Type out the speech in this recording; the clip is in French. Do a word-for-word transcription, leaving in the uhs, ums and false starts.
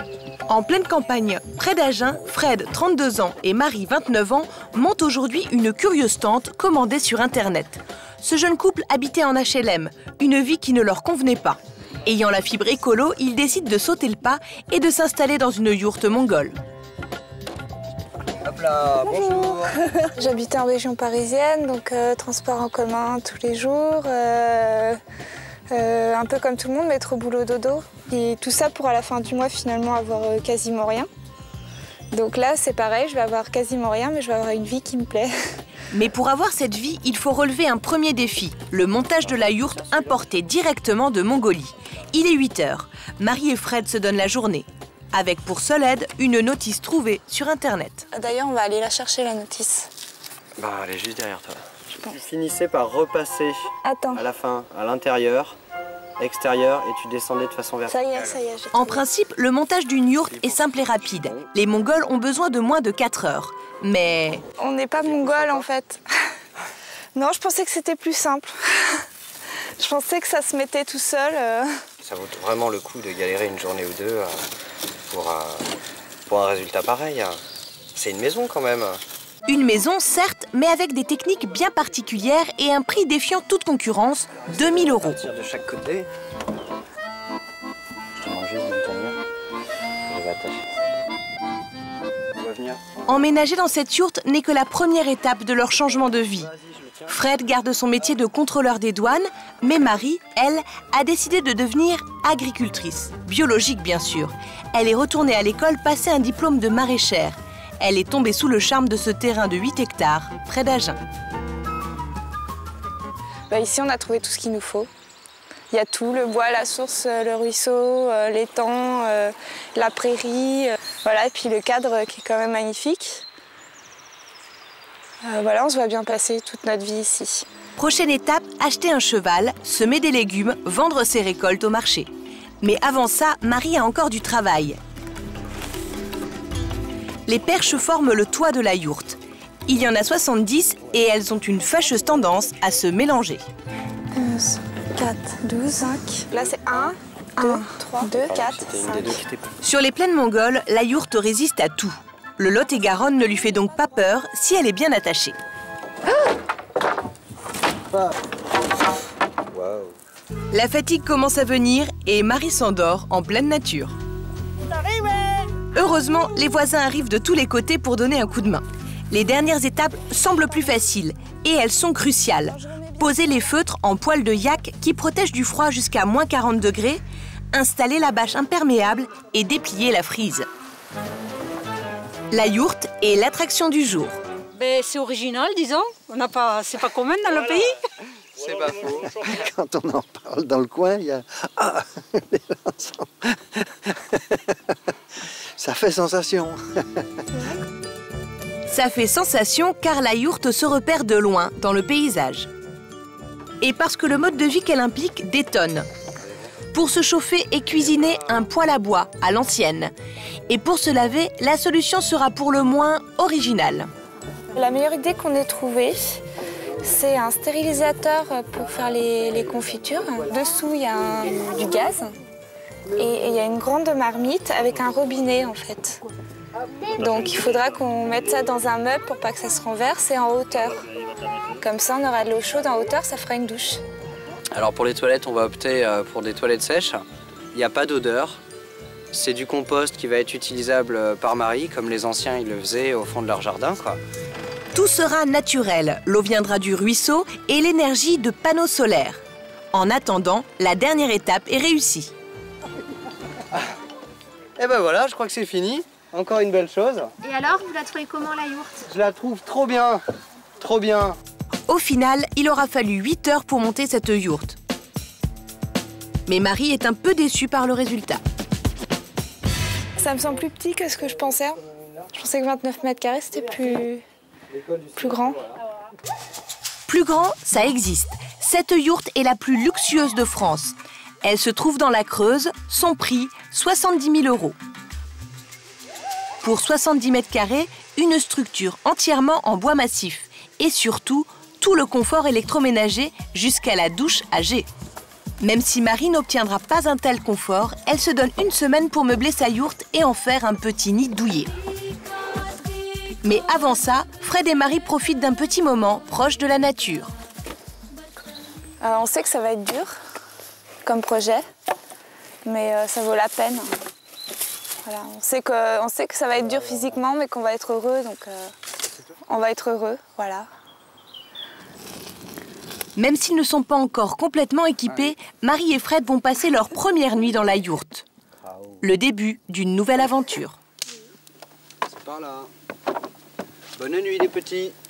En pleine campagne, près d'Agen, Fred, trente-deux ans, et Marie, vingt-neuf ans, montent aujourd'hui une curieuse tente commandée sur Internet. Ce jeune couple habitait en H L M, une vie qui ne leur convenait pas. Ayant la fibre écolo, ils décident de sauter le pas et de s'installer dans une yourte mongole. Hop là, bonjour. J'habitais en région parisienne, donc euh, transport en commun tous les jours, euh, euh, un peu comme tout le monde, métro, boulot, dodo. Et tout ça pour à la fin du mois finalement avoir euh, quasiment rien. Donc là c'est pareil, je vais avoir quasiment rien, mais je vais avoir une vie qui me plaît. Mais pour avoir cette vie, il faut relever un premier défi, le montage de la yourte importée directement de Mongolie. Il est huit heures. Marie et Fred se donnent la journée, avec pour seule aide une notice trouvée sur Internet. D'ailleurs, on va aller la chercher, la notice. Bah, elle est juste derrière toi. Je pense. Tu finissais par repasser Attends. à la fin, à l'intérieur, extérieur, et tu descendais de façon verticale. Ça y est, ça y est. En principe, le montage d'une yourte est simple et rapide. Les Mongols ont besoin de moins de quatre heures. Mais... on n'est pas mongols en fait. Non, je pensais que c'était plus simple. Je pensais que ça se mettait tout seul. Euh... Ça vaut vraiment le coup de galérer une journée ou deux euh, pour, euh, pour un résultat pareil. C'est une maison quand même. Une maison, certes, mais avec des techniques bien particulières et un prix défiant toute concurrence, deux mille euros. De chaque côté. Je te demande juste de tenir. Je vais attacher. On va venir. Emménager dans cette yourte n'est que la première étape de leur changement de vie. Fred garde son métier de contrôleur des douanes, mais Marie, elle, a décidé de devenir agricultrice. Biologique, bien sûr. Elle est retournée à l'école passer un diplôme de maraîchère. Elle est tombée sous le charme de ce terrain de huit hectares, près d'Agen. Bah ici, on a trouvé tout ce qu'il nous faut. Il y a tout, le bois, la source, le ruisseau, l'étang, la prairie. Voilà, et puis le cadre qui est quand même magnifique. Euh, voilà, on se voit bien passer toute notre vie ici. Prochaine étape, acheter un cheval, semer des légumes, vendre ses récoltes au marché. Mais avant ça, Marie a encore du travail. Les perches forment le toit de la yourte. Il y en a soixante-dix et elles ont une fâcheuse tendance à se mélanger. onze, quatre, douze, cinq. Là, c'est un, deux, trois, deux, quatre, cinq. Sur les plaines mongoles, la yourte résiste à tout. Le Lot-et-Garonne ne lui fait donc pas peur si elle est bien attachée. Ah. Wow. La fatigue commence à venir et Marie s'endort en pleine nature. Heureusement, les voisins arrivent de tous les côtés pour donner un coup de main. Les dernières étapes semblent plus faciles et elles sont cruciales. Poser les feutres en poils de yak qui protègent du froid jusqu'à moins quarante degrés, installer la bâche imperméable et déplier la frise. La yourte est l'attraction du jour. Ben, c'est original, disons. On n'a pas, c'est pas commun dans le pays. C'est pas faux. Quand on en parle dans le coin, il y a... Ah, les chansons. Ça fait sensation. Ça fait sensation car la yourte se repère de loin dans le paysage. Et parce que le mode de vie qu'elle implique détonne. Pour se chauffer et cuisiner, un poêle à bois à l'ancienne. Et pour se laver, la solution sera pour le moins originale. La meilleure idée qu'on ait trouvée, c'est un stérilisateur pour faire les, les confitures. Dessous, il y a un, du gaz et il y a une grande marmite avec un robinet en fait. Donc il faudra qu'on mette ça dans un meuble pour pas que ça se renverse et en hauteur. Comme ça, on aura de l'eau chaude en hauteur, ça fera une douche. Alors pour les toilettes, on va opter pour des toilettes sèches. Il n'y a pas d'odeur. C'est du compost qui va être utilisable par Marie, comme les anciens ils le faisaient au fond de leur jardin, quoi. Tout sera naturel. L'eau viendra du ruisseau et l'énergie de panneaux solaires. En attendant, la dernière étape est réussie. Et ben voilà, je crois que c'est fini. Encore une belle chose. Et alors, vous la trouvez comment la yourte? Je la trouve trop bien. Trop bien. Au final, il aura fallu huit heures pour monter cette yourte. Mais Marie est un peu déçue par le résultat. Ça me semble plus petit que ce que je pensais. Je pensais que vingt-neuf mètres carrés, c'était plus... plus grand. Plus grand, ça existe. Cette yourte est la plus luxueuse de France. Elle se trouve dans la Creuse, son prix, soixante-dix mille euros. Pour soixante-dix mètres carrés, une structure entièrement en bois massif. Et surtout, tout le confort électroménager jusqu'à la douche à jet. Même si Marie n'obtiendra pas un tel confort, elle se donne une semaine pour meubler sa yourte et en faire un petit nid douillet. Mais avant ça, Fred et Marie profitent d'un petit moment proche de la nature. Euh, on sait que ça va être dur comme projet, mais euh, ça vaut la peine. Voilà, on sait que, on sait que ça va être dur physiquement, mais qu'on va être heureux, donc euh, on va être heureux, voilà. Même s'ils ne sont pas encore complètement équipés, Marie et Fred vont passer leur première nuit dans la yourte. Le début d'une nouvelle aventure. C'est par là. Bonne nuit les petits.